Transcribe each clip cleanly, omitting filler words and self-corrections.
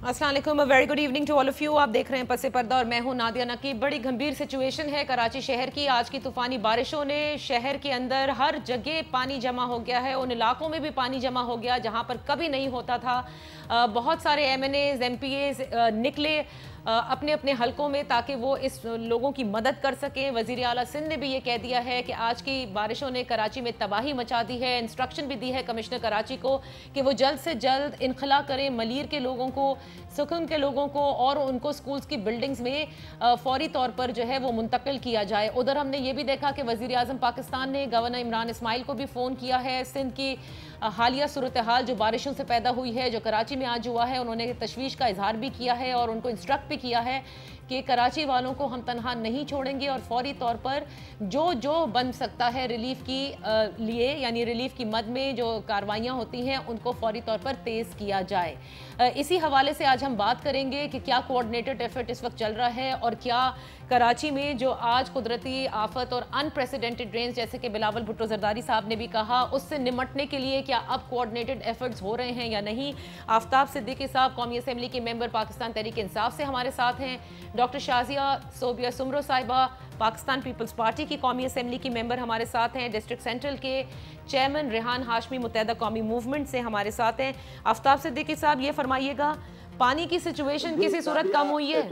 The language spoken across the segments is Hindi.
अस्सलाम वालेकुम, very good evening to all of you. आप देख रहे हैं पसे पर्दा और मैं हूं नादिया नकीब। बड़ी गंभीर सिचुएशन है कराची शहर की। आज की तूफानी बारिशों ने शहर के अंदर हर जगह पानी जमा हो गया है। उन इलाकों में भी पानी जमा हो गया जहां पर कभी नहीं होता था। बहुत सारे MNAs MPAs निकले अपने अपने हलकों में ताकि वो इस लोगों की मदद कर सकें। वज़ीर आला सिंध ने भी ये कह दिया है कि आज की बारिशों ने कराची में तबाही मचा दी है। इंस्ट्रक्शन भी दी है कमिश्नर कराची को कि वो जल्द से जल्द इनखला करें मलीर के लोगों को, सुकुन के लोगों को, और उनको स्कूल्स की बिल्डिंग्स में फौरी तौर पर जो है वो मुंतकिल किया जाए। उधर हमने ये भी देखा कि वज़ीर आज़म पाकिस्तान ने गवर्नर इमरान इस्माइल को भी फ़ोन किया है। सिंध की हालिया सूरत हाल जो बारिशों से पैदा हुई है, जो कराची में आज हुआ है, उन्होंने तशवीश का इजहार भी किया है और उनको इंस्ट्रक्ट भी किया है कि कराची वालों को हम तनहा नहीं छोड़ेंगे और फौरी तौर पर जो जो बन सकता है रिलीफ की लिए, यानी रिलीफ की मद में जो कार्रवाइयाँ होती हैं उनको फौरी तौर पर तेज़ किया जाए। इसी हवाले से आज हम बात करेंगे कि क्या कोऑर्डिनेटेड एफर्ट इस वक्त चल रहा है और क्या कराची में जो आज कुदरती आफत और अनप्रेसिडेंटेड रेंज, जैसे कि बिलावल भुट्टो जरदारी साहब ने भी कहा, उससे निमटने के लिए क्या अब कोऑर्डिनेटेड एफर्ट्स हो रहे हैं या नहीं। आफ्ताब सिद्दीकी साहब कौमी असम्बली के मेंबर पाकिस्तान तहरीक इंसाफ से हमारे साथ हैं। डॉक्टर शाजिया सोबिया सुमरो साहिबा पाकिस्तान पीपल्स पार्टी की कौमी असम्बली की मेंबर हमारे साथ हैं। डिस्ट्रिक्ट सेंट्रल के चेयरमैन रेहान हाशमी मुत्तहदा कौमी मूवमेंट से हमारे साथ हैं। आफ्ताब सिद्दीकी साहब, ये फरमाइएगा, पानी की सिचुएशन किसी सूरत कम हुई है?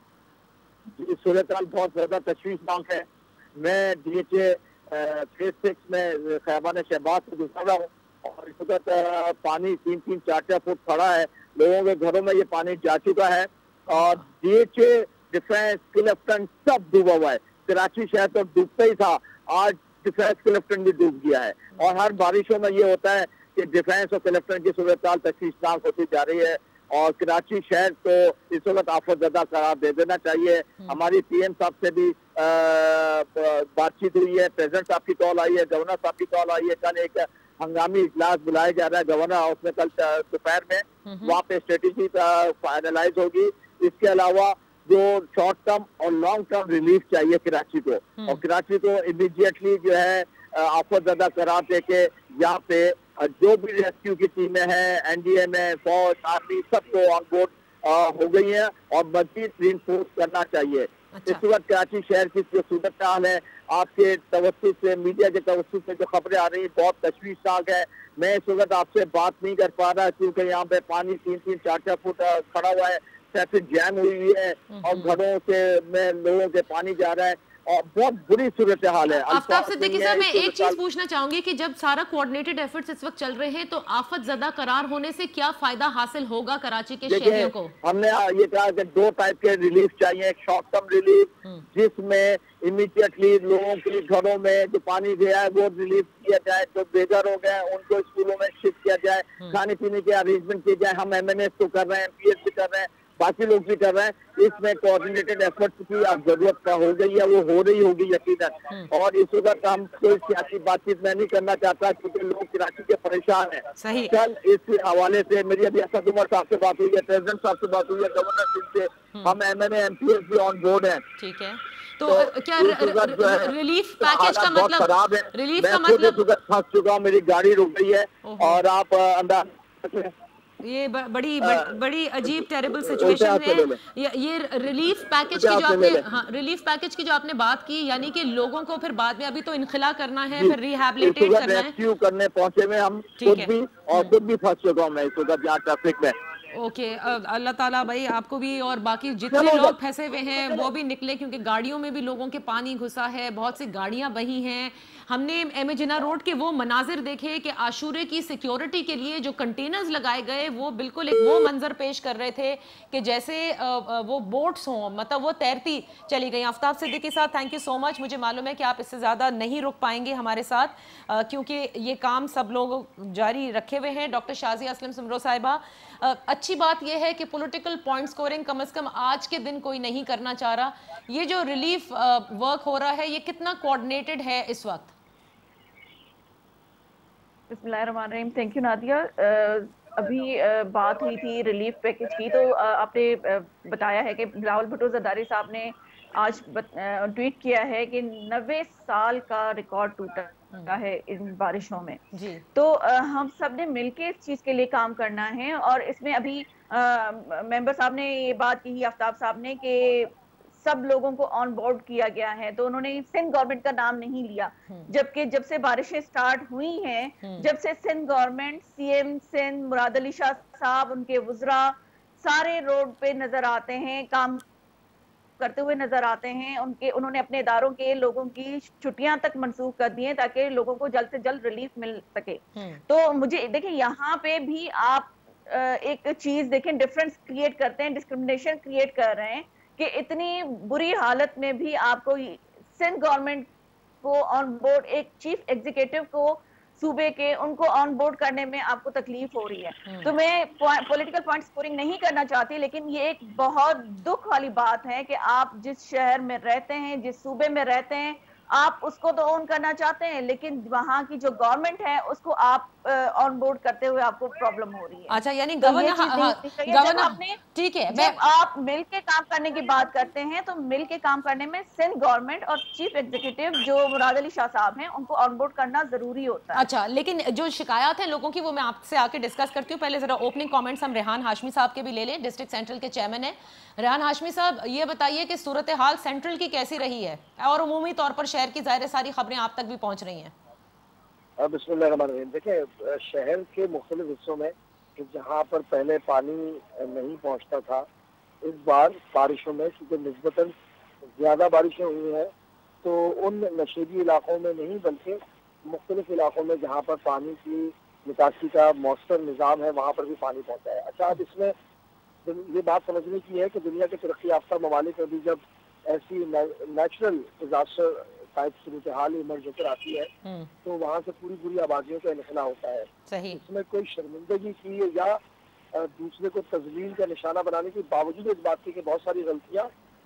सूरत हाल बहुत ज्यादा तशवीशनाक है। मैं DHA फेज 6 में खैबान शहबाज से गुजर रहा हूँ और इस वक्त पानी 3-3, 4-4 फुट खड़ा है। लोगों के घरों में ये पानी जा चुका है और DHA, डिफेंस, क्लिफ्टन सब डूबा हुआ है। कराची शहर तो डूबता ही था, आज डिफेंस क्लिफ्टन भी डूब गया है। और हर बारिशों में ये होता है कि डिफेंस और क्लिफ्टन की सूरत हाल तशवीशनाक होती जा रही है और कराची शहर को इस वक्त आफत ज़दा करार दे देना चाहिए। हमारी PM साहब से भी बातचीत हुई है, प्रेसिडेंट साहब की कॉल आई है, गवर्नर साहब की कॉल आई है। कल एक हंगामी इजलास बुलाया जा रहा है गवर्नर हाउस में कल दोपहर में, वहाँ पे स्ट्रेटेजी फाइनलाइज होगी। इसके अलावा जो शॉर्ट टर्म और लॉन्ग टर्म रिलीफ चाहिए कराची को, और कराची को इमीडिएटली जो है आफत ज़दा करार दे के यहाँ पे जो भी रेस्क्यू की टीमें हैं, NDA में फौज, आर्मी, सबको ऑन बोर्ड हो गई हैं और मजीद रिइंफोर्स करना चाहिए। अच्छा। इस वक्त कराची शहर की जो सूरत हाल है, आपके तवज्जुह से, मीडिया के तवज्जुह से जो खबरें आ रही हैं बहुत तशवीशनाक है। मैं इस वक्त आपसे बात नहीं कर पा रहा क्योंकि यहाँ पे पानी 3-3, 4-4 फुट खड़ा हुआ है, ट्रैफिक जैम हुई है और घरों से में लोगों के पानी जा रहा है और बहुत बुरी सूरत हाल है। आफ्ताब सिद्दीकी साहब, मैं एक चीज पूछना चाहूंगी कि जब सारा कोऑर्डिनेटेड एफर्ट्स इस वक्त चल रहे हैं तो आफत ज़दा करार होने से क्या फायदा हासिल होगा कराची के शहरियों को? हमने ये कहा कि 2 टाइप के रिलीफ चाहिए। एक शॉर्ट टर्म रिलीफ जिसमें इमीडिएटली लोगों के घरों में जो पानी गया है वो रिलीफ किया जाए, जो बेघर हो गए उनको स्कूलों में शिफ्ट किया जाए, खाने पीने के अरेंजमेंट किए जाए। हम MNAs तो कर रहे हैं, MPs भी कर रहे हैं, बाकी लोग भी कर रहे हैं। इसमें कोऑर्डिनेटेड एफर्ट्स की अब जरूरत हो गई है, वो हो रही होगी यकीनन। और इस वक्त हम कोई सियासी बातचीत मैं नहीं करना चाहता क्योंकि लोग कराची के परेशान हैं। कल इस हवाले से मेरी अभी असद उमर साहब से बात हुई है, प्रेसिडेंट साहब से बात हुई है, गवर्नर सिंह से, हम MNA MPs भी ऑन बोर्ड हैं। ठीक है, तो क्या रिलीफ पैकेज का मतलब खराब है? रिलीफ का मतलब फंस चुका हूँ, मेरी गाड़ी रुक गई है और आप अंदाज ये बड़ी अजीब टेरेबल सिचुएशन है। ये रिलीफ पैकेज की जो आपने रिलीफ पैकेज की जो आपने बात की, यानी कि लोगों को फिर बाद में अभी तो इनखला करना है, फिर रिहैबिलिटेट करना है। रेस्क्यू करने पहुंचे में हम खुद भी और खुद भी फंस चुका हूं मैं इस वक्त यहाँ ट्रैफिक में। ओके, अल्लाह ताला भाई आपको भी और बाकी जितने लोग फंसे हुए हैं वो भी निकले, क्योंकि गाड़ियों में भी लोगों के पानी घुसा है, बहुत सी गाड़ियां बही हैं। हमने MA जिन्ना रोड के वो मनाजिर देखे कि आशूरे की सिक्योरिटी के लिए जो कंटेनर्स लगाए गए वो बिल्कुल एक वो मंजर पेश कर रहे थे कि जैसे वो बोट्स हों, मतलब वो तैरती चली गई। आफ्ताब सिद्दीकी साहब, थैंक यू सो मच। मुझे मालूम है कि आप इससे ज़्यादा नहीं रुक पाएंगे हमारे साथ क्योंकि ये काम सब लोग जारी रखे हुए हैं। डॉक्टर शाजिया असलम सुमरो साहिबा, अच्छी बात यह है कि पॉलिटिकल पॉइंट स्कोरिंग कम से कम आज के दिन कोई नहीं करना चाह रहा। ये जो रिलीफ वर्क हो रहा है ये कितना कोऑर्डिनेटेड है इस वक्त? बिस्मिल्लाहिर्रहमानिर्रहीम। Thank you Nadia. अभी बात हुई थी रिलीफ पैकेज की, तो आपने बताया है कि बिलावल भुट्टो जरदारी साहब ने आज ट्वीट किया है कि 90 साल का रिकॉर्ड टूटा है इन बारिशों में जी। तो हम सब ने मिलके इस चीज के लिए काम करना है। और इसमें अभी मेंबर साहब ने ये बात की, आफ्ताब साहब ने, कि सब लोगों को ऑन बोर्ड किया गया है, तो उन्होंने सिंध गवर्नमेंट का नाम नहीं लिया, जबकि जब से बारिशें स्टार्ट हुई हैं, जब से सिंध गवर्नमेंट, सीएम सिंध मुराद अली शाह साहब, उनके वुजरा सारे रोड पे नजर आते हैं, काम करते हुए नजर आते हैं। उन्होंने अपने इदारों के लोगों की छुट्टियां तक मंसूख कर दी हैं ताकि लोगों को जल्द से जल्द रिलीफ मिल सके। तो मुझे देखिए यहाँ पे भी आप एक चीज देखें, डिफरेंस क्रिएट करते हैं, डिस्क्रिमिनेशन क्रिएट कर रहे हैं कि इतनी बुरी हालत में भी आपको सिंध गवर्नमेंट को ऑन बोर्ड, एक चीफ एग्जीक्यूटिव को सूबे के, उनको ऑन बोर्ड करने में आपको तकलीफ हो रही है। तो मैं पॉलिटिकल पॉइंट स्कोरिंग नहीं करना चाहती, लेकिन ये एक बहुत दुख वाली बात है कि आप जिस शहर में रहते हैं, जिस सूबे में रहते हैं, आप उसको तो ऑन करना चाहते हैं, लेकिन वहां की जो गवर्नमेंट है उसको आप ऑन बोर्ड करते हुए आपको प्रॉब्लम हो रही है। अच्छा, यानी तो गवर्नर, ठीक है, जब आप मिल के काम करने की बात करते हैं तो मिल के काम करने में सिंध गवर्नमेंट और चीफ एग्जीक्यूटिव जो मुराद अली शाह साहब हैं, उनको ऑन बोर्ड करना जरूरी होता है। अच्छा, लेकिन जो शिकायत है लोगों की, वो मैं आपसे आके डिस्कस करती हूँ। पहले जरा ओपनिंग कमेंट्स हम रेहान हाशमी साहब के भी ले लें, डिस्ट्रिक्ट सेंट्रल के चेयरमैन है। रेहान हाशमी साहब, ये बताइए कि सूरत हाल सेंट्रल की कैसी रही है, और उमूमी तौर पर शहर की ज़ाहिर सारी खबरें आप तक भी पहुंच रही हैं। बिस्मिल्लाहिर्रहमानिर्रहीम। देखिए, शहर के मुख्तलिफ हिस्सों में जहाँ पर पहले पानी नहीं पहुँचता था, इस बार बारिशों में क्योंकि निस्बतन ज़्यादा बारिशें हुई हैं, तो उन नशीबी इलाकों में नहीं बल्कि मुख्तलिफ इलाकों में जहाँ पर पानी की निकासी का मौसर निज़ाम है, वहाँ पर भी पानी पहुँचा है। अच्छा, अब इसमें ये बात समझने की है कि दुनिया के तरक्की याफ्ता ममालिक में भी जब ऐसी नेचुरल डिजास्टर टाइप सूरत हाल इमर्ज होकर आती है, तो वहाँ से पूरी पूरी आबादियों का इनखला होता है। सही। इसमें कोई शर्मिंदगी की या दूसरे को तजलील का निशाना बनाने के बावजूद इस बात की कि बहुत सारी गलतियाँ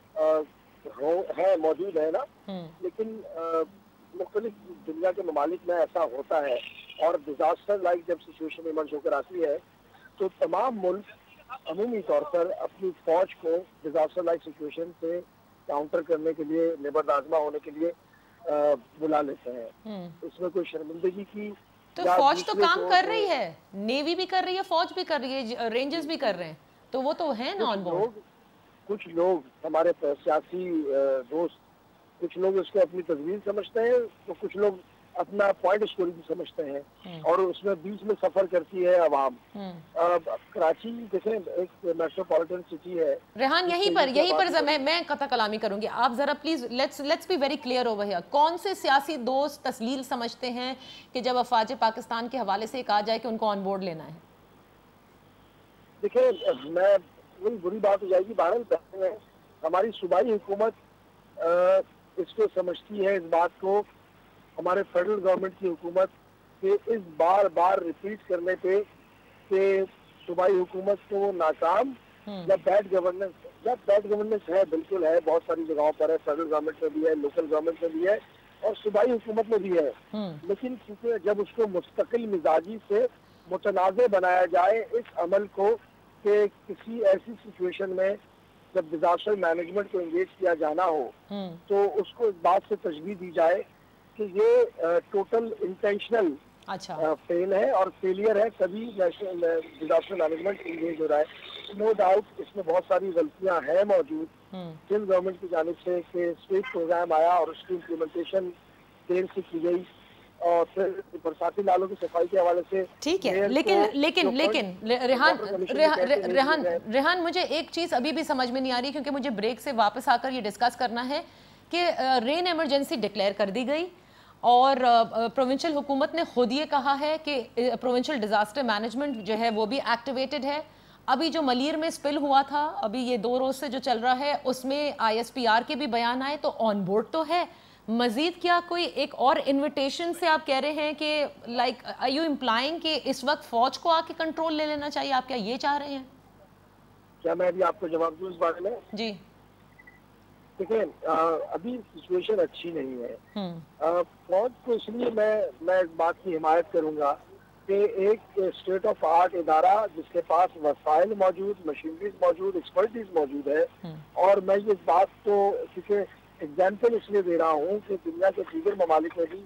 मौजूद है ना, लेकिन मुख्तलिफ दुनिया के ममालिक में ऐसा होता है। और डिजास्टर लाइक जब सिचुएशन इमर्ज होकर आती है, तो तमाम मुल्क अमूमी तौर पर अपनी फौज को डिजास्टर लाइक सिचुएशन से काउंटर करने के लिए, निबर्दाजमा होने के लिए बुला लेते हैं। इसमें कोई शर्मिंदगी की, तो फौज तो काम कर रही है, नेवी भी कर रही है, फौज भी कर रही है, रेंजर्स भी कर रहे हैं, तो वो तो है ना ऑन बोर्ड। कुछ लोग हमारे सियासी दोस्त, कुछ लोग इसको अपनी तस्वीर समझते हैं, तो कुछ लोग अपना पॉइंट स्कोरिंग समझते हैं, और उसमें बीच में सफर करती है अवाम। कराची देखें, एक मेट्रोपॉलिटन सिटी है। रेहान, यहीं पर मैं कथा कलामी करूंगी, आप जरा please let's be very clear over here. कौन से सियासी दोस्त तस्लील समझते हैं कि जब अफवाज पाकिस्तान के हवाले से कहा जाए कि उनको ऑन बोर्ड लेना है? देखिए, मैं वही बुरी बात हो जाएगी, बहरहाल हमारी सूबाई हुकूमत इसको समझती है, इस बात को हमारे फेडरल गवर्नमेंट की हुकूमत के इस बार बार रिपीट करने पे कि सूबाई हुकूमत को नाकाम या बैड गवर्नेंस है, बिल्कुल है, बहुत सारी जगहों पर है, फेडरल गवर्नमेंट में भी है, लोकल गवर्नमेंट में भी है, और सूबाई हुकूमत में भी है। लेकिन क्योंकि जब उसको मुस्तकिल मिजाजी से मुतनाज़े बनाया जाए इस अमल को, कि किसी ऐसी सिचुएशन में जब डिजास्टर मैनेजमेंट को एंगेज किया जाना हो, तो उसको इस बात से तशबीह दी जाए कि ये टोटल इंटेंशनल फेल है और फेलियर है, तभी डिजास्टर मैनेजमेंट एंगेज हो रहा है। नो डाउट इसमें बहुत सारी गलतियां हैं मौजूद सिंध गवर्नमेंट की जानिब से, कि स्टेट प्रोग्राम आया और उसकी इम्प्लीमेंटेशन देर से की गई, और फिर बरसाती नालों की सफाई के हवाले से ठीक है। लेकिन रेहान, मुझे एक चीज अभी भी समझ में नहीं आ रही, क्योंकि मुझे ब्रेक से वापस आकर ये डिस्कस करना है कि रेन इमरजेंसी डिक्लेयर कर दी गई, और प्रोविंशियल हुकूमत ने खुद ये कहा है कि प्रोविंशियल डिजास्टर मैनेजमेंट जो है वो भी एक्टिवेटेड है। अभी जो मलीर में स्पिल हुआ था, अभी ये 2 रोज से जो चल रहा है, उसमें ISPR के भी बयान आए, तो ऑन बोर्ड तो है। मजीद क्या कोई एक और इन्विटेशन से आप कह रहे हैं कि लाइक आर यू इम्प्लाइंग कि इस वक्त फौज को आके कंट्रोल ले लेना चाहिए, आप क्या ये चाह रहे हैं? क्या मैं अभी आपको जवाब दूं इस बारे में? जी देखिए, अभी सिचुएशन अच्छी नहीं है। फौज को इसलिए मैं इस बात की हिमायत करूंगा कि एक स्टेट ऑफ आर्ट इदारा जिसके पास वसाइल मौजूद, मशीनरीज मौजूद, एक्सपर्टीज मौजूद है, और मैं इस बात को क्योंकि एग्जाम्पल इसलिए दे रहा हूँ कि दुनिया के दीगर ममालिक में भी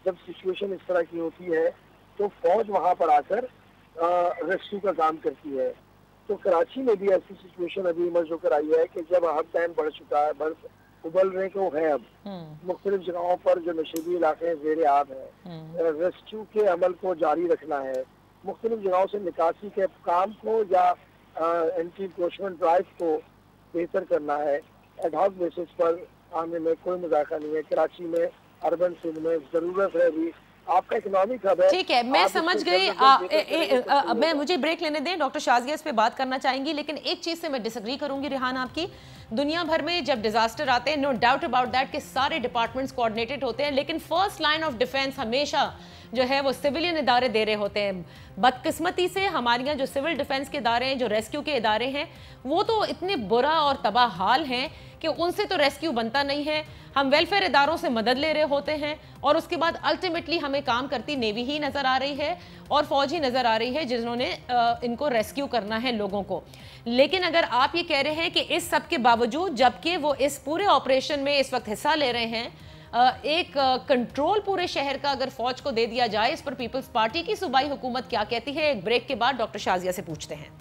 जब सिचुएशन इस तरह की होती है तो फौज वहां पर आकर रेस्क्यू का काम करती है। तो कराची में भी ऐसी सिचुएशन अभी इमर्ज होकर आई है कि जब हर टाइम बढ़ चुका है, बर्फ उबलने को है, अब मुख्तलिफ जगहों पर जो नशीबी इलाके ज़ेरे आब है, रेस्क्यू के अमल को जारी रखना है, मुख्तलिफ जगहों से निकासी के काम को या एंटी इंक्रोचमेंट ड्राइव को बेहतर करना है। एडहॉक बेसिस पर आने में कोई मुज़ाकरा नहीं है। कराची में, अर्बन सिंध में ज़रूरत है अभी, आपका इकोनॉमिक हब है। ठीक है, मैं समझ गई। मैं मुझे ब्रेक लेने दें, डॉक्टर शाजिया इस पे बात करना चाहेंगी, लेकिन एक चीज से मैं डिसएग्री करूंगी रिहान आपकी। दुनिया भर में जब डिजास्टर आते हैं, नो डाउट अबाउट दैट कि सारे डिपार्टमेंट्स कोऑर्डिनेटेड होते हैं, लेकिन फर्स्ट लाइन ऑफ डिफेंस हमेशा जो है वो सिविलियन इदारे दे रहे होते हैं। बदकिस्मती से हमारे यहाँ जो सिविल डिफेंस के इदारे हैं, जो रेस्क्यू के इदारे हैं, वो तो इतने बुरा और तबाह हाल हैं कि उनसे तो रेस्क्यू बनता नहीं है। हम वेलफेयर इदारों से मदद ले रहे होते हैं और उसके बाद अल्टीमेटली हमें काम करती नेवी ही नज़र आ रही है और फौज ही नज़र आ रही है जिन्होंने इनको रेस्क्यू करना है लोगों को। लेकिन अगर आप ये कह रहे हैं कि इस सब के बावजूद, जबकि वो इस पूरे ऑपरेशन में इस वक्त हिस्सा ले रहे हैं, एक कंट्रोल पूरे शहर का अगर फौज को दे दिया जाए, इस पर पीपल्स पार्टी की सूबाई हुकूमत क्या कहती है? एक ब्रेक के बाद डॉक्टर शाजिया से पूछते हैं।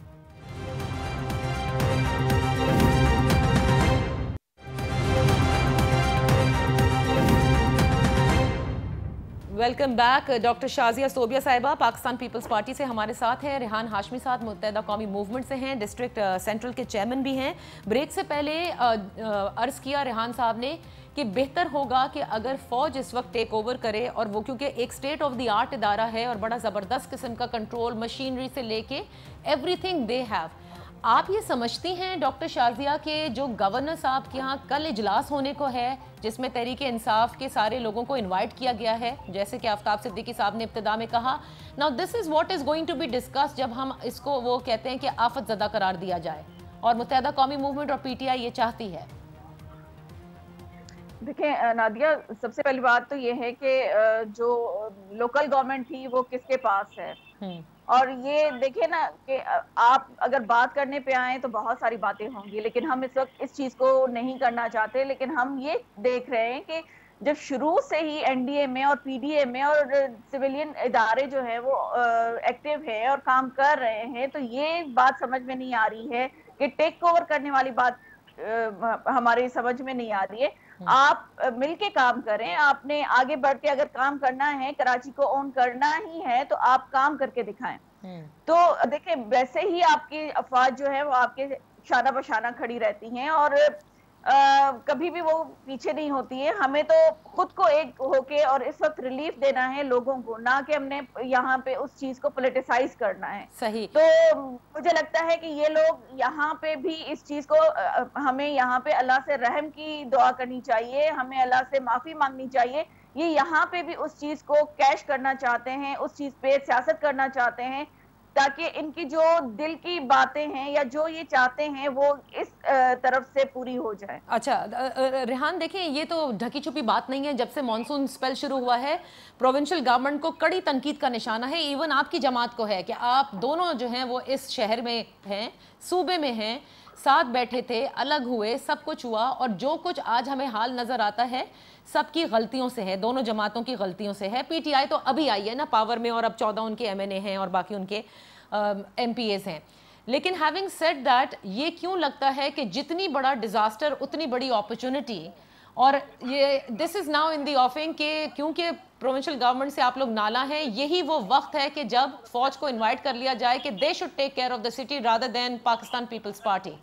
Welcome back. Doctor Shazia Sobia sahiba Pakistan Peoples party से हमारे साथ हैं। रेहान हाशमी साहब मुत्तहिदा कौमी मूवमेंट से हैं, डिस्ट्रिक्ट सेंट्रल के चेयरमैन भी हैं। ब्रेक से पहले अर्ज किया रेहान साहब ने कि बेहतर होगा कि अगर फौज इस वक्त टेक ओवर करे, और वो क्योंकि एक स्टेट ऑफ द आर्ट इदारा है और बड़ा ज़बरदस्त किस्म का कंट्रोल मशीनरी से लेके एवरीथिंग दे हैव। आप ये समझती हैं डॉक्टर शाजिया के जो गवर्नर साहब के यहाँ कल इजलास होने को है, जिसमें तहरीक इंसाफ के सारे लोगों को इनवाइट किया गया है, जैसे कि आफ्ताब सिद्दीकी साहब ने इब्तिदा में कहा, now this is what is going to be discussed, जब हम इसको वो कहते हैं कि आफत ज़दा करार दिया जाए, और मुत्तहिदा कौमी मूवमेंट और पीटीआई ये चाहती है। देखिए नादिया, सबसे पहली बात तो ये है कि जो लोकल गवर्नमेंट थी वो किसके पास है, और ये देखिए ना कि आप अगर बात करने पे आए तो बहुत सारी बातें होंगी, लेकिन हम इस वक्त इस चीज को नहीं करना चाहते। लेकिन हम ये देख रहे हैं कि जब शुरू से ही एनडीए में और पीडीए में और सिविलियन इदारे जो है वो एक्टिव है और काम कर रहे हैं, तो ये बात समझ में नहीं आ रही है कि टेक ओवर करने वाली बात हमारी समझ में नहीं आ रही है। आप मिलके काम करें, आपने आगे बढ़ के अगर काम करना है, कराची को ओन करना ही है, तो आप काम करके दिखाएं। तो देखिए, वैसे ही आपकी अफवाज जो है वो आपके शाना बशाना खड़ी रहती हैं और कभी भी वो पीछे नहीं होती है। हमें तो खुद को एक होके और इस वक्त रिलीफ देना है लोगों को, ना कि हमने यहाँ पे उस चीज को पॉलिटिसाइज करना है। सही। तो मुझे लगता है कि ये लोग यहाँ पे भी इस चीज को हमें यहाँ पे अल्लाह से रहम की दुआ करनी चाहिए, हमें अल्लाह से माफी मांगनी चाहिए। ये यहाँ पे भी उस चीज को कैश करना चाहते हैं, उस चीज पे सियासत करना चाहते हैं, ताकि इनकी जो दिल की बातें हैं या जो ये चाहते हैं वो इस तरफ से पूरी हो जाए। अच्छा रेहान, देखें, ये तो ढकी छुपी बात नहीं है। जब से मॉनसून स्पेल शुरू हुआ है, प्रोविंशियल गवर्नमेंट को कड़ी तनकीद का निशाना है, इवन आपकी जमात को है कि आप दोनों जो हैं वो इस शहर में हैं, सूबे में हैं, साथ बैठे थे, अलग हुए, सब कुछ हुआ, और जो कुछ आज हमें हाल नजर आता है सबकी गलतियों से है, दोनों जमातों की गलतियों से है। पीटीआई तो अभी आई है ना पावर में, और अब 14 उनके एमएनए हैं और बाकी उनके एमपीएस हैं। लेकिन हैविंग सेड दैट, ये क्यों लगता है कि जितनी बड़ा डिजास्टर उतनी बड़ी अपॉर्चुनिटी, और ये this is now in the offing के क्योंकि प्रोविंशियल गवर्नमेंट से आप लोग नाला हैं, यही वो वक्त है कि जब फौज को इन्वाइट कर लिया जाए कि they should take care of the city rather than Pakistan Peoples Party.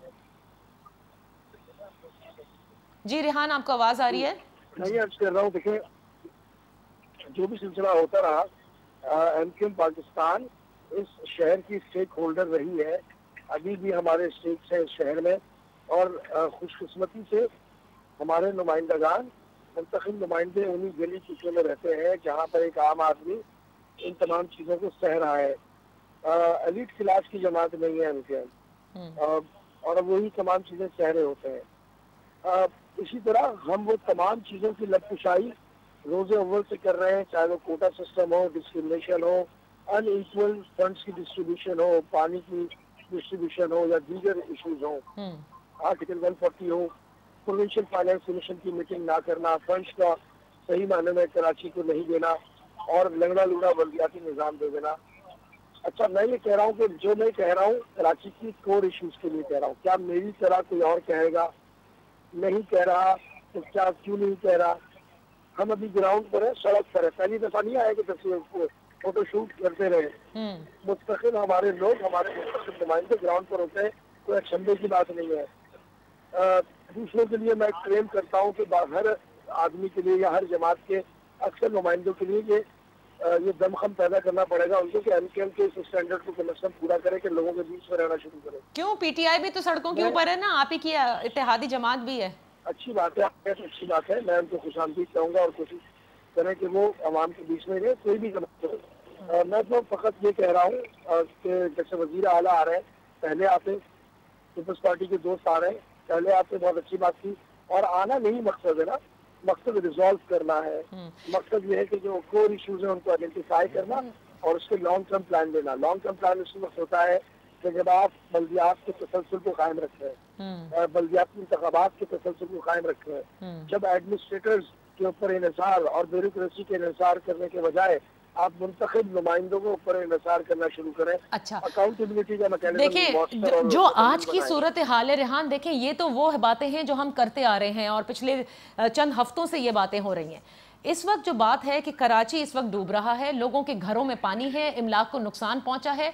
जी रेहान, आपको आवाज आ रही है? नहीं, अर्ज कर रहा हूँ, देखिए जो भी सिलसिला होता रहा, एमक्यूएम पाकिस्तान इस शहर की स्टेक होल्डर रही है, अभी भी हमारे स्टेक्स हैं इस शहर में, और खुशकिस्मती से हमारे नुमाइंदगान, मुंतखब नुमाइंदे उन्हीं गली कुचों में रहते हैं जहाँ पर एक आम आदमी इन तमाम चीज़ों को सह रहा है। एलिट क्लास की जमात नहीं है एमक्यूएम, और वही तमाम चीज़ें सह रहे होते हैं। इसी तरह हम वो तमाम चीज़ों की लपकुशाई रोज़े अव्वल से कर रहे हैं, चाहे वो कोटा सिस्टम हो, डिस्क्रिमिनेशन हो, अनइक्वल फंड्स की डिस्ट्रीब्यूशन हो, पानी की डिस्ट्रीब्यूशन हो, या दीगर इश्यूज हो, आर्टिकल 140 हो, प्रोविंशियल फाइनेंस कमीशन की मीटिंग ना करना, फंड्स का सही मायने में कराची को नहीं देना, और लंगड़ा लूड़ा बल्दियाती निज़ाम दे देना। अच्छा, मैं ये कह रहा हूँ कि जो मैं कह रहा हूँ कराची की कोर इश्यूज के लिए कह रहा हूँ, क्या मेरी तरह कोई और कहेगा? नहीं कह रहा तो क्या क्यों नहीं कह रहा? हम अभी ग्राउंड पर है, सड़क पर है, पहली दफा नहीं आए कि तस्वीर फोटो शूट करते रहे। मुस्तकिल हमारे लोग, हमारे मुस्तकिल नुमाइंदे ग्राउंड पर होते हैं, कोई अचंभे की बात नहीं है। दूसरों के लिए मैं क्लेम करता हूँ कि हर आदमी के लिए या हर जमात के अक्सर नुमाइंदों के लिए ये दमखम पैदा करना पड़ेगा उनको कि एमकेएम के इस स्टैंडर्ड को कम से कम पूरा करे कि लोगों के बीच में रहना शुरू करे। क्यों, पीटीआई भी तो सड़कों के ऊपर है ना, आप ही की इत्तेहादी जमात भी है। अच्छी बात है, अच्छी बात है, मैं उनको खुशामदीद कहूँगा और कोशिश करें कि वो आवाम के बीच में रहे, कोई भी जमात हो। मैं तो फकत ये कह रहा हूँ कि जैसे वजीर आला आ रहे हैं, पहले आते पीपल्स पार्टी के दोस्त आ रहे हैं, पहले आते बहुत अच्छी बात थी, और आना नहीं मकसद है ना, मकसद रिजॉल्व करना है। मकसद ये है कि जो कोर इश्यूज है उनको आइडेंटिफाई करना और उसके लॉन्ग टर्म प्लान देना। लॉन्ग टर्म प्लान उस वक्त होता है कि जब आप बल्दियात के तसलसल को कायम रख रहे हैं, बल्दियाती इंतखाबात के तसलसल को कायम रख रहे हैं, जब एडमिनिस्ट्रेटर्स के ऊपर इन्हिसार और ब्यूरोक्रेसी के इन्हिसार करने के बजाय आप मुंतखब नुमाइंदों को ऊपर इन्हिसार करना शुरू करें। अच्छा, अकाउंटेबिलिटी का मैकेनिज्म देखिए जो आज की सूरत हाल है रेहान, देखें ये तो वो बातें हैं जो हम करते आ रहे हैं और पिछले चंद हफ्तों से ये बातें हो रही हैं। इस वक्त जो बात है कि कराची इस वक्त डूब रहा है, लोगों के घरों में पानी है, इमलाक को नुकसान पहुंचा है,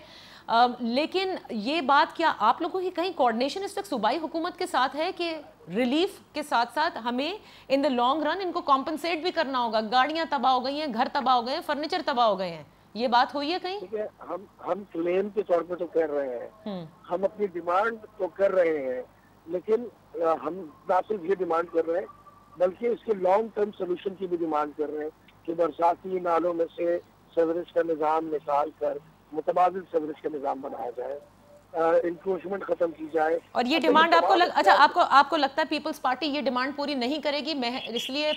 लेकिन ये बात क्या आप लोगों की कहीं कोऑर्डिनेशन इस वक्त सूबाई हुकूमत के साथ है कि रिलीफ के साथ साथ हमें इन द लॉन्ग रन इनको कॉम्पनसेट भी करना होगा? गाड़ियां तबाह हो गई हैं, घर तबाह हो गए हैं, फर्नीचर तबाह हो गए हैं, ये बात हुई है कहीं? ठीक है, हम क्लेम के तौर पे तो कर रहे हैं, हम अपनी डिमांड तो कर रहे हैं, लेकिन हम ना सिर्फ ये डिमांड कर रहे हैं बल्कि इसके लॉन्ग टर्म सोल्यूशन की भी डिमांड कर रहे हैं कि बरसाती नालों में से सीवरेज का निज़ाम निकाल कर मुतबादिल सीवरेज का निज़ाम बनाया जाए, इंक्रोचमेंट खत्म की जाए। और ये डिमांड आपको अच्छा आपको लगता है पीपल्स पार्टी ये डिमांड पूरी नहीं करेगी, इसलिए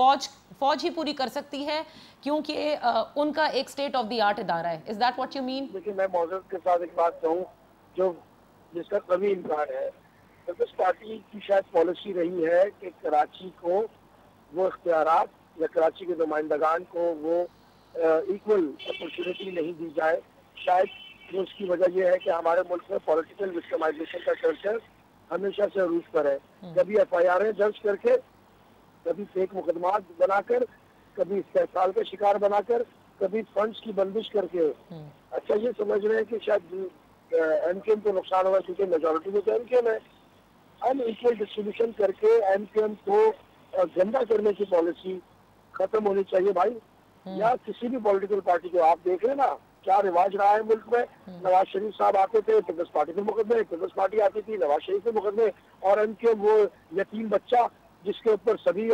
फौज ही पूरी कर सकती है क्योंकि उनका एक स्टेट ऑफ द आर्ट इदारा है? Is that what you mean? देखिए, मैं मौजूद के साथ एक बात कहूँ जो जिसका कभी इनकार है, पीपल्स पार्टी की शायद पॉलिसी रही है कि कराची को वो इख्तियारात या कराची के नुमाइंदगान को वो इक्वल अपॉर्चुनिटी नहीं दी जाए। शायद उसकी वजह यह है कि हमारे मुल्क में पॉलिटिकल विक्टिमाइजेशन का कल्चर हमेशा से अरूज पर है। कभी एफआईआर दर्ज करके, कभी फेक मुकदमा बनाकर, कभी इस्तेहसाल का शिकार बनाकर, कभी फंड्स की बंदिश करके। अच्छा, ये समझ रहे हैं कि शायद एमकेएम को नुकसान होगा क्योंकि मेजोरिटी में तो एमकेएम है। अनइक्वल डिस्ट्रीब्यूशन करके एमकेएम को गंदा करने की पॉलिसी खत्म होनी चाहिए भाई। या किसी भी पॉलिटिकल पार्टी को आप देख रहे ना क्या रिवाज रहा है मुल्क में। नवाज शरीफ साहब आते थे, पीपल्स पार्टी के मुकदमे, पीपल्स पार्टी आती थी, नवाज शरीफ के मुकदमे, और एमकेएम वो यतीम बच्चा जिसके ऊपर सभी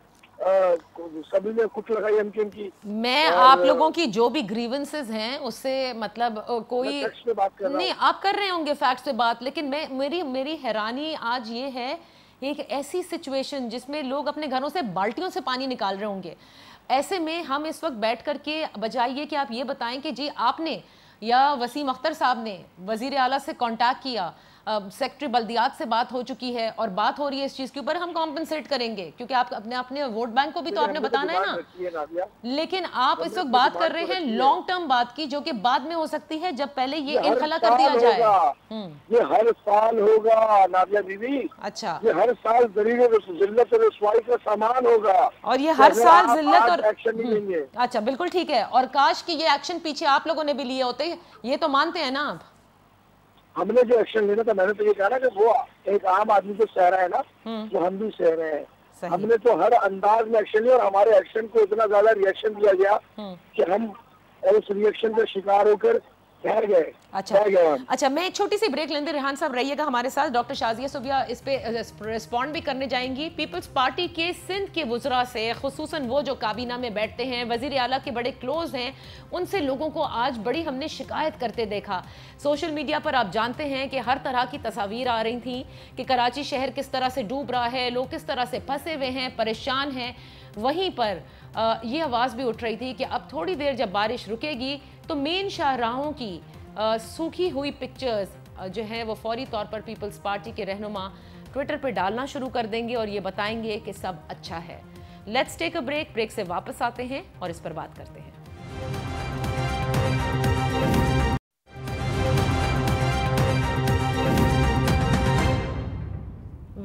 ने कुछ लगाई एमकेएम की। मैं आप लोगों की जो भी ग्रीवेंसेस हैं उससे मतलब कोई पे बात कर नहीं, आप कर रहे होंगे फैक्ट्स पे बात, लेकिन मेरी हैरानी आज ये है, एक ऐसी सिचुएशन जिसमें लोग अपने घरों से बाल्टियों से पानी निकाल रहे होंगे, ऐसे में हम इस वक्त बैठ करके बजाय ये कि आप ये बताएं कि जी आपने या वसीम अख्तर साहब ने वजीर आला से कांटेक्ट किया, सेक्रेटरी बल्दियात से बात हो चुकी है और बात हो रही है इस चीज के ऊपर, हम कॉम्पनसेट करेंगे क्योंकि आप अपने वोट बैंक को भी तो आपने बताना है ना। लेकिन आप इस वक्त बात कर रहे हैं लॉन्ग टर्म बात की, जो कि बाद में हो सकती है जब पहले ये इनखला कर दिया जाए। ये हर साल होगा नादिया बीवी। अच्छा, ये हर साल जिल्लत और रसवाई का सामान होगा और ये हर साल जिल्लत और एक्शन नहीं लेंगे। अच्छा, बिल्कुल ठीक है, और काश कि ये एक्शन पीछे आप लोगों ने भी लिए होते, ये तो मानते हैं ना आप? हमने जो एक्शन लेना था, मैंने तो ये कहा ना कि वो एक आम आदमी को सह रहा है ना, जो हम भी सह रहे हैं। हमने तो हर अंदाज में एक्शन लिया और हमारे एक्शन को इतना ज्यादा रिएक्शन दिया गया कि हम उस रिएक्शन का शिकार होकर ठहर गए। अच्छा, मैं एक छोटी सी ब्रेक लेंदे, रेहान साहब रहिएगा हमारे साथ। डॉक्टर शाजिया सुबिया इस पे रिस्पॉन्ड भी करने जाएंगी। पीपल्स पार्टी के सिंध के वुज़रा से, खुसूसन वो जो काबीना में बैठते हैं, वजीर आला के बड़े क्लोज हैं, उनसे लोगों को आज बड़ी हमने शिकायत करते देखा। सोशल मीडिया पर आप जानते हैं कि हर तरह की तस्वीर आ रही थी कि कराची शहर किस तरह से डूब रहा है, लोग किस तरह से फंसे हुए हैं, परेशान हैं। वहीं पर ये आवाज़ भी उठ रही थी कि अब थोड़ी देर जब बारिश रुकेगी तो मेन शाहराहों की सूखी हुई पिक्चर्स जो हैं वो फौरी तौर पर पीपल्स पार्टी के रहनुमा ट्विटर पर डालना शुरू कर देंगे और ये बताएंगे कि सब अच्छा है। लेट्स टेक अ ब्रेक से वापस आते हैं और इस पर बात करते हैं।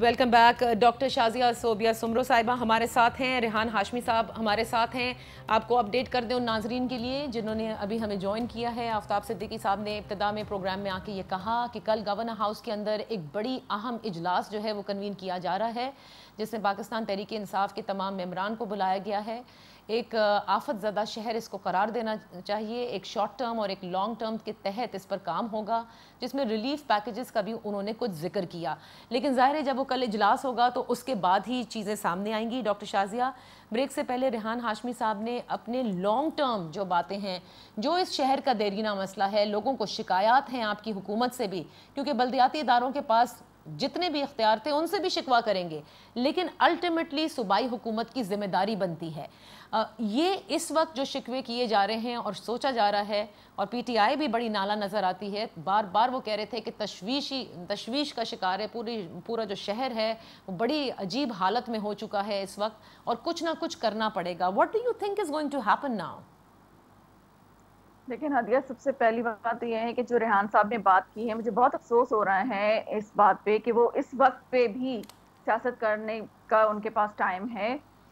Welcome back. Doctor Shazia Sobia Soomro sahiba हमारे साथ हैं, रेहान हाशमी साहब हमारे साथ हैं। आपको अपडेट कर दें उन नाजरीन के लिए जिन्होंने अभी हमें ज्वाइन किया है। आफ्ताब सिद्दीकी साहब ने इब्तिदा में प्रोग्राम में आके ये कहा कि कल गवर्नर हाउस के अंदर एक बड़ी अहम इजलास जो है वो कन्वीन किया जा रहा है, जिसमें पाकिस्तान तहरीक इंसाफ के तमाम मेंबरान को बुलाया गया है। एक आफत ज़दा शहर इसको करार देना चाहिए। एक शॉर्ट टर्म और एक लॉन्ग टर्म के तहत इस पर काम होगा, जिसमें रिलीफ पैकेजेस का भी उन्होंने कुछ जिक्र किया। लेकिन ज़ाहिर है जब वो कल इजलास होगा तो उसके बाद ही चीज़ें सामने आएंगी। डॉक्टर शाजिया, ब्रेक से पहले रेहान हाशमी साहब ने अपने लॉन्ग टर्म जो बातें हैं, जो इस शहर का देरीना मसला है, लोगों को शिकायत हैं आपकी हुकूमत से भी, क्योंकि बल्दियाती इदारों के पास जितने भी इख्तियार थे उनसे भी शिकवा करेंगे, लेकिन अल्टीमेटली सूबाई हुकूमत की जिम्मेदारी बनती है। ये इस वक्त जो शिकवे किए जा रहे हैं और सोचा जा रहा है, और पीटीआई भी बड़ी नाला नज़र आती है, बार बार वो कह रहे थे कि तशवीश का शिकार है पूरा जो शहर है, वो बड़ी अजीब हालत में हो चुका है इस वक्त, और कुछ ना कुछ करना पड़ेगा। What do you think is going to happen now? लेकिन हदिया, सबसे पहली बात तो यह है कि जो रेहान साहब ने बात की है, मुझे बहुत अफसोस हो रहा है इस बात पे कि वो इस वक्त पे भी सियासत करने का उनके पास टाइम है।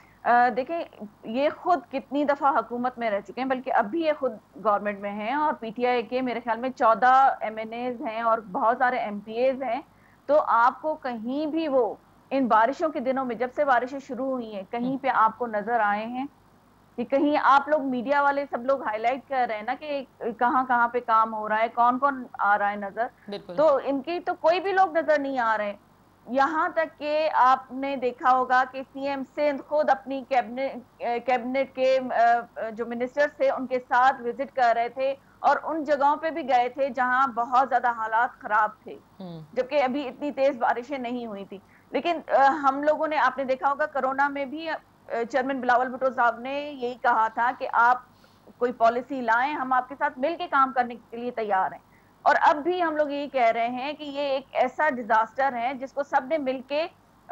देखें, ये खुद कितनी दफ़ा हुकूमत में रह चुके हैं, बल्कि अभी ये खुद गवर्नमेंट में हैं, और पीटीआई के मेरे ख्याल में 14 MNAs हैं और बहुत सारे MPAs हैं। तो आपको कहीं भी वो इन बारिशों के दिनों में, जब से बारिशें शुरू हुई हैं, कहीं पे आपको नजर आए हैं कि कहीं आप लोग मीडिया वाले सब लोग हाईलाइट कर रहे हैं ना कि कहाँ कहाँ पे काम हो रहा है, कौन कौन आ रहा है नजर, तो इनकी तो कोई भी लोग नजर नहीं आ रहे। यहाँ तक कि आपने देखा होगा कि सीएम सिंध खुद अपनी कैबिनेट के जो मिनिस्टर्स थे उनके साथ विजिट कर रहे थे, और उन जगहों पे भी गए थे जहां बहुत ज्यादा हालात खराब थे, जबकि अभी इतनी तेज बारिशें नहीं हुई थी। लेकिन हम लोगों ने, आपने देखा होगा कोरोना में भी चेयरमैन बिलावल भुट्टो साहब ने यही कहा था कि आप कोई पॉलिसी लाएं, हम आपके साथ मिलकर काम करने के लिए तैयार हैं। और अब भी हम लोग यही कह रहे हैं कि ये एक ऐसा डिजास्टर है जिसको सबने मिलके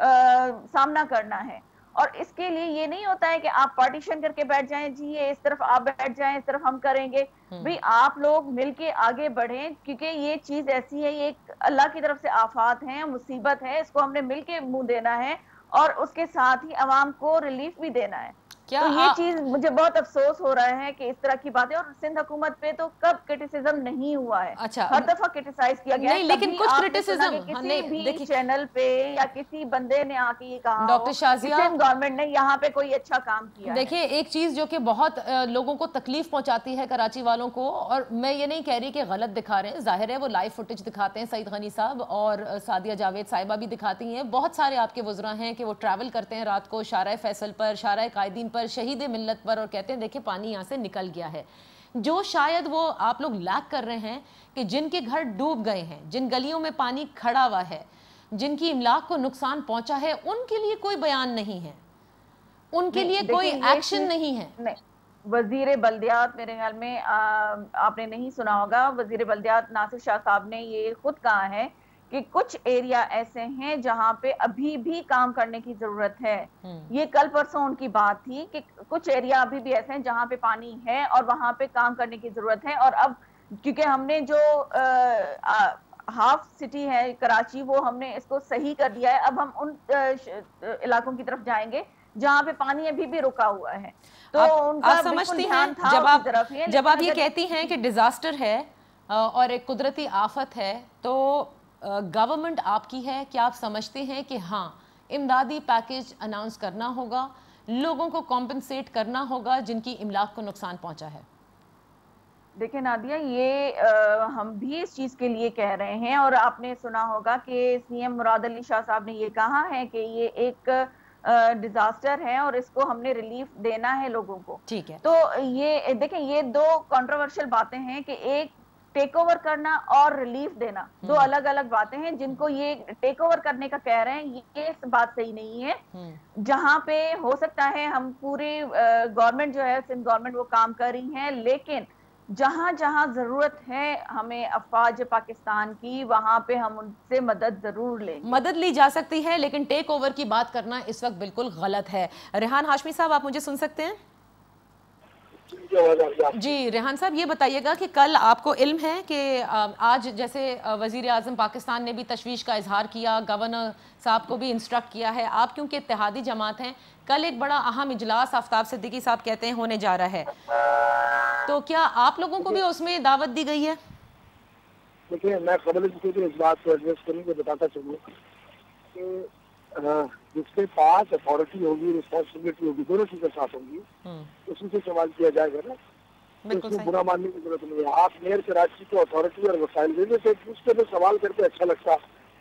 सामना करना है, और इसके लिए ये नहीं होता है कि आप पार्टीशन करके बैठ जाएं, जी ये इस तरफ आप बैठ जाएं, इस तरफ हम करेंगे। भाई आप लोग मिलके आगे बढ़ें, क्योंकि ये चीज ऐसी है, ये एक अल्लाह की तरफ से आफात है, मुसीबत है, इसको हमने मिलके मुंह देना है, और उसके साथ ही अवाम को रिलीफ भी देना है। क्या तो ये चीज मुझे बहुत अफसोस हो रहा है कि इस तरह की बातें, और सिंध हुकूमत पे तो कब क्रिटिसिज्म नहीं हुआ है। अच्छा, हर दफा क्रिटिसाइज किया गया है, लेकिन कुछ क्रिटिसिज्म किसी भी चैनल पे या किसी बंदे ने आके ये कहा डॉक्टर शाजिया गवर्नमेंट ने यहाँ पे कोई अच्छा काम किया। देखिए, एक चीज जो कि बहुत लोगों को तकलीफ पहुंचाती है कराची वालों को, और मैं ये नहीं कह रही कि गलत दिखा रहे हैं, जाहिर है वो लाइव फुटेज दिखाते हैं, सईद गनी साहब और सादिया जावेद साहिबा भी दिखाती हैं, बहुत सारे आपके वज़रा हैं कि वो ट्रैवल करते हैं रात को शारा फैसल पर, शारा कायदीन पर, शहीद मिल्लत पर, और कहते हैं देखिए पानी यहाँ से निकल गया है। जो शायद वो आप लोग लैक कर रहे हैं कि जिनके घर डूब गए हैं, जिन गलियों में पानी खड़ा हुआ है, जिनकी इमलाक को नुकसान पहुंचा है, उनके लिए कोई बयान नहीं है, उनके लिए कोई एक्शन नहीं है। नहीं, वजीर बल्दियात, मेरे ख्याल में आपने नहीं सुना होगा, वजीर बल्दियात नासिर शाह साहब ने ये खुद कहा है कि कुछ एरिया ऐसे हैं जहां पे अभी भी काम करने की जरूरत है। ये कल परसों उनकी बात थी कि कुछ एरिया अभी भी ऐसे हैं जहां पे पानी है और वहां पे काम करने की जरूरत है। और अब क्योंकि हमने जो हाफ सिटी है कराची, वो हमने इसको सही कर दिया है, अब हम उन इलाकों की तरफ जाएंगे जहाँ पे पानी अभी भी रुका हुआ है। तो आप समझती हैं, जब आप ये कहती हैं कि डिजास्टर है और एक कुदरती आफत है, तो गवर्नमेंट आपकी है, क्या आप समझते हैं कि हाँ इमदादी पैकेज अनाउंस करना होगा, लोगों को कॉम्पेंसेट करना होगा जिनकी इमलाक को नुकसान पहुंचा है? देखिए नादिया, ये हम भी इस चीज के लिए कह रहे हैं, और आपने सुना होगा कि सीएम मुराद अली शाह साहब ने ये कहा है कि ये एक डिजास्टर है और इसको हमने रिलीफ देना है लोगों को। ठीक है, तो ये देखें, ये दो कंट्रोवर्शियल बातें हैं कि एक टेक ओवर करना और रिलीफ देना, दो अलग अलग बातें हैं। जिनको ये टेक ओवर करने का कह रहे हैं, ये बात सही नहीं है। जहां पे हो सकता है हम पूरी गवर्नमेंट जो है, सिंध गवर्नमेंट, वो काम कर रही है, लेकिन जहां जहां जरूरत है हमें अफवाज पाकिस्तान की, वहां पे हम उनसे मदद जरूर लेंगे। मदद ली जा सकती है, लेकिन टेक ओवर की बात करना इस वक्त बिल्कुल गलत है। रेहान हाशमी साहब, आप मुझे सुन सकते हैं? जी रेहान साहब, ये बताइएगा कि कल आपको इल्म है कि आज जैसे वजीर आज़म पाकिस्तान ने भी तशवीश का इजहार किया, गवर्नर साहब को भी इंस्ट्रक्ट किया है, आप क्योंकि इत्तेहादी जमात हैं, कल एक बड़ा अहम इजलास आफ्ताब सिद्दीकी साहब कहते हैं होने जा रहा है, तो क्या आप लोगों को भी उसमें दावत दी गई है? देखिए, मैं खबर इस बात को एड्रेस करूँगा, बताता चलूँ कि जिसके पास अथॉरिटी होगी, रिस्पॉन्सिबिलिटी होगी, दोनों चीजें साथ होंगी, उसी से सवाल किया जाएगा ना। तो इसमें बुरा मानने की जरूरत नहीं है। आप मेयर कराची को अथॉरिटी और वसाइल दे देते, उसके तो सवाल करके अच्छा लगता।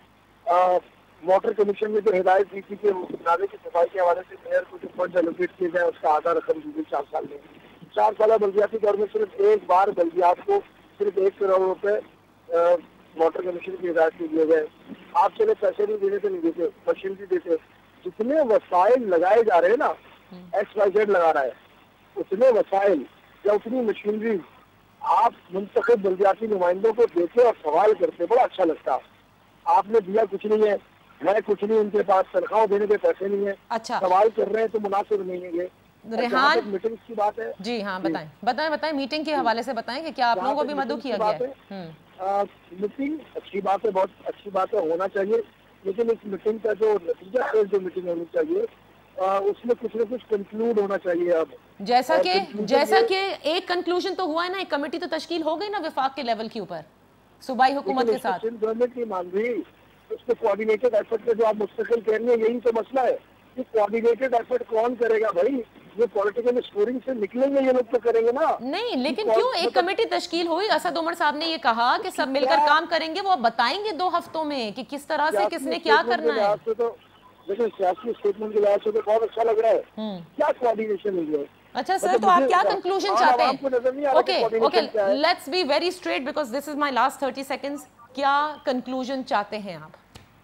वाटर कमीशन में जो हिदायत दी थी कि नाले की सफाई के हवाले से मेयर को जो फंड एलोकेट किए जाए उसका आधा रकम दी गई 4 साल में। 4 साल बल्दियाती गवर्नमेंट सिर्फ एक बार बल्दियात को सिर्फ 1 करोड़ रुपए वाटर कमीशन की हिदायत से दिए गए। आप चले पैसे नहीं देने तो नहीं देते, मशीनरी देते। जितने वसाइल लगाए जा रहे हैं ना, XYZ लगा रहा है, उतने वसाइल या उतनी मशीनरी आप मुंतखब बल्दियाती नुमाइंदों को देते और सवाल करते, बड़ा अच्छा लगता। आपने दिया कुछ नहीं है कुछ नहीं, उनके पास तनख्वाह देने के पैसे नहीं है, अच्छा सवाल कर रहे हैं तो मुनासिब नहीं है ये। रेहान, मीटिंग की बात है जी हाँ, बताएं मीटिंग के हवाले से बताएं कि क्या आप लोगों को भी मदद किया गया है? मीटिंग अच्छी बात है, बहुत अच्छी बात है, होना चाहिए, लेकिन इस मीटिंग का जो नतीजा है, जो मीटिंग होनी चाहिए उसमें कुछ न कुछ कंक्लूड होना चाहिए। अब जैसा कि एक कंक्लूजन तो हुआ है ना, एक कमेटी तो तश्कील हो गई ना विफाक के लेवल के ऊपर सूबाई हुकूमत के साथ। गवर्नमेंट की मांग रही, उसके कोऑर्डिनेटेड एफर्ट पे जो आप मुस्तकिल कह रही है, यही तो मसला है कि कोऑर्डिनेटेड एफर्ट कौन करेगा भाई? ये पॉलिटिकल स्कोरिंग से निकलेंगे ये लोग तो करेंगे ना। नहीं, लेकिन क्यों एक कमेटी तश्कील हुई? असद उमर साहब ने ये कहा कि सब मिलकर काम करेंगे, वो बताएंगे 2 हफ्तों में कि किस तरह से किसने क्या करना है। तो देखिए, सियासी स्टेटमेंट के लिहाज से तो बहुत अच्छा लग रहा है, क्या कोऑर्डिनेशन हुई है। अच्छा सर, तो आप क्या कंक्लूजन चाहते हैं? Okay, let's be very straight because this is my last 30 seconds. क्या कंक्लूजन चाहते हैं आप?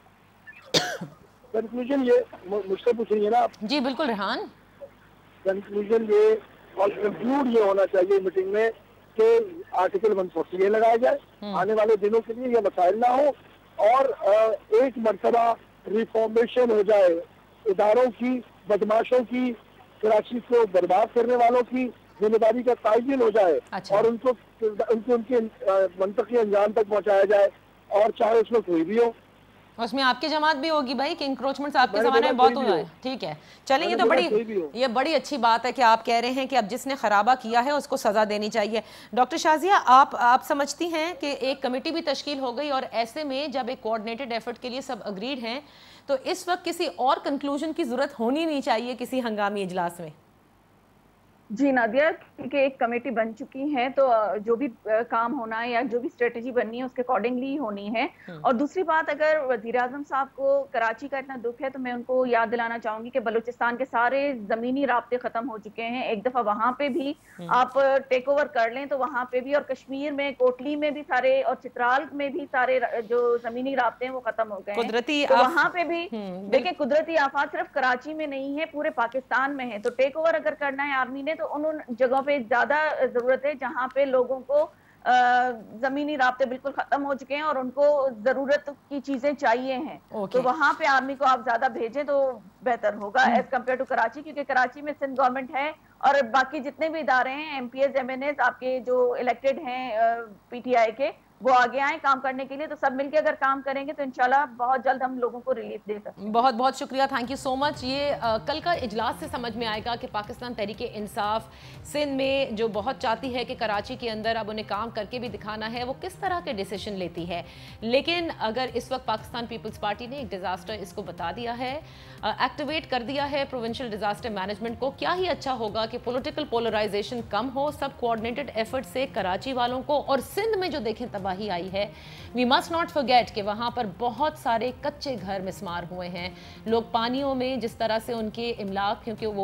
कंक्लूजन ये मुझसे पूछेंगे ना आप? जी बिल्कुल रेहान। कंक्लूजन ये और कंक्लूड ये होना चाहिए मीटिंग में कि आर्टिकल 140 लगाया जाए, आने वाले दिनों के लिए ये मसाइल ना हो, और एक मरतबा रिफॉर्मेशन हो जाए इदारों की, बदमाशों की, कराची को बर्बाद करने वालों की जिम्मेदारी का तायन हो जाए। अच्छा। और उनको उनके मंतकी अंजाम तक पहुंचाया जाए, और चाहे उसमें कोई भी हो। उसमें आपकी जमात भी होगी भाई कि इंक्रोचमेंट आपके जमाने में बहुत हुआ है। ठीक है, चलें, ये तो ये बड़ी अच्छी बात है कि आप कह रहे हैं कि अब जिसने खराबा किया है उसको सजा देनी चाहिए। डॉक्टर शाजिया, आप समझती हैं कि एक कमेटी भी तश्कील हो गई, और ऐसे में जब एक कोऑर्डिनेटेड एफर्ट के लिए सब अग्रीड हैं, तो इस वक्त किसी और कंक्लूजन की जरूरत होनी नहीं चाहिए किसी हंगामी इजलास में? जी नादिया, क्योंकि एक कमेटी बन चुकी है तो जो भी काम होना है या जो भी स्ट्रेटेजी बननी है उसके अकॉर्डिंगली होनी है। और दूसरी बात, अगर वजीर आजम साहब को कराची का इतना दुख है तो मैं उनको याद दिलाना चाहूंगी कि बलूचिस्तान के सारे जमीनी राब्ते खत्म हो चुके हैं। एक दफा वहां पे भी आप टेक ओवर कर लें तो वहां पे भी, और कश्मीर में कोटली में भी सारे, और चित्राल में भी सारे जो जमीनी राब्ते हैं वो खत्म हो गए हैं। तो वहां पे भी देखिए, कुदरती आफात सिर्फ कराची में नहीं है, पूरे पाकिस्तान में है। तो टेक ओवर अगर करना है आर्मी ने तो उन जगहों पे ज्यादा जरूरत है जहां पे लोगों को जमीनी राब्ते बिल्कुल खत्म हो चुके हैं और उनको जरूरत की चीजें चाहिए हैं। तो वहां पे आर्मी को आप ज्यादा भेजें तो बेहतर होगा एज कम्पेयर टू कराची, क्योंकि कराची में सिंध गवर्नमेंट है और बाकी जितने भी इदारे हैं, MPs, MNAs आपके जो इलेक्टेड हैं PTI के, वो आगे आए काम करने के लिए। तो सब मिलकर अगर काम करेंगे तो इंशाल्लाह बहुत जल्द हम लोगों को रिलीफ दे सकते हैं। बहुत बहुत शुक्रिया, थैंक यू सो मच। ये कल का इजलास से समझ में आएगा कि पाकिस्तान तहरीक इंसाफ सिंध में जो बहुत चाहती है कि कराची के अंदर अब उन्हें काम करके भी दिखाना है, वो किस तरह के डिसीजन लेती है। लेकिन अगर इस वक्त पाकिस्तान पीपल्स पार्टी ने एक डिजास्टर इसको बता दिया है, एक्टिवेट कर दिया है प्रोविंशियल डिजास्टर मैनेजमेंट को, क्या ही अच्छा होगा कि पॉलिटिकल पोलराइजेशन कम हो, सब कोऑर्डिनेटेड एफर्ट से कराची वालों को, और सिंध में जो देखें तबाही आई है, वी मस्ट नॉट फॉरगेट कि वहाँ पर बहुत सारे कच्चे घर मिसमार हुए हैं। लोग पानियों में जिस तरह से उनके इमलाक, क्योंकि वो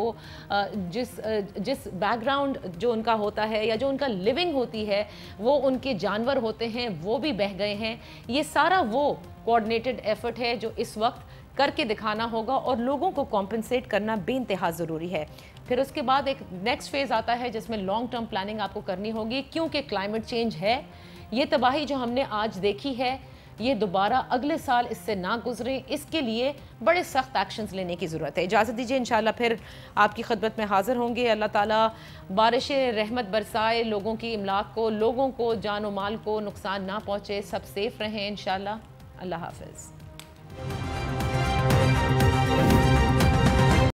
जिस बैकग्राउंड जो उनका होता है या जो उनका लिविंग होती है वो उनके जानवर होते हैं, वो भी बह गए हैं। ये सारा वो कोऑर्डिनेटेड एफर्ट है जो इस वक्त करके दिखाना होगा, और लोगों को कॉम्पनसेट करना बेइंतहा ज़रूरी है। फिर उसके बाद एक नेक्स्ट फेज़ आता है जिसमें लॉन्ग टर्म प्लानिंग आपको करनी होगी, क्योंकि क्लाइमेट चेंज है। ये तबाही जो हमने आज देखी है, ये दोबारा अगले साल इससे ना गुजरें, इसके लिए बड़े सख्त एक्शंस लेने की ज़रूरत है। इजाज़त दीजिए, इंशाल्लाह फिर आपकी खिदमत में हाजिर होंगे। अल्लाह ताला बारिश रहमत बरसाए, लोगों की इमलाक को, लोगों को जान और माल को नुकसान ना पहुँचे, सब सेफ रहें इंशाल्लाह। अल्लाह हाफ़िज़।